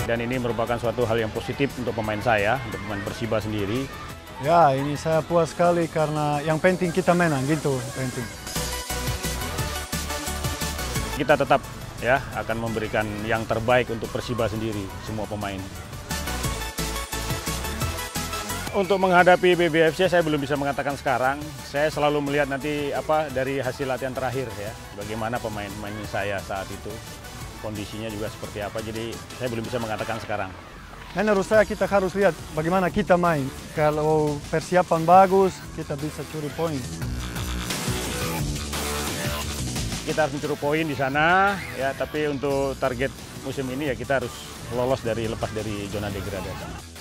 Dan ini merupakan suatu hal yang positif untuk pemain saya, untuk pemain Persiba sendiri. Ya, ini saya puas sekali karena yang penting kita menang gitu, penting. Kita tetap ya akan memberikan yang terbaik untuk Persiba sendiri, semua pemain. Untuk menghadapi BBFC saya belum bisa mengatakan sekarang. Saya selalu melihat nanti dari hasil latihan terakhir ya, bagaimana pemain-pemain saya saat itu, kondisinya juga seperti apa. Jadi saya belum bisa mengatakan sekarang. Menurut saya kita harus lihat bagaimana kita main. Kalau persiapan bagus, kita bisa curi poin. Kita harus mencuri poin di sana ya, tapi untuk target musim ini ya kita harus lepas dari zona degradasi.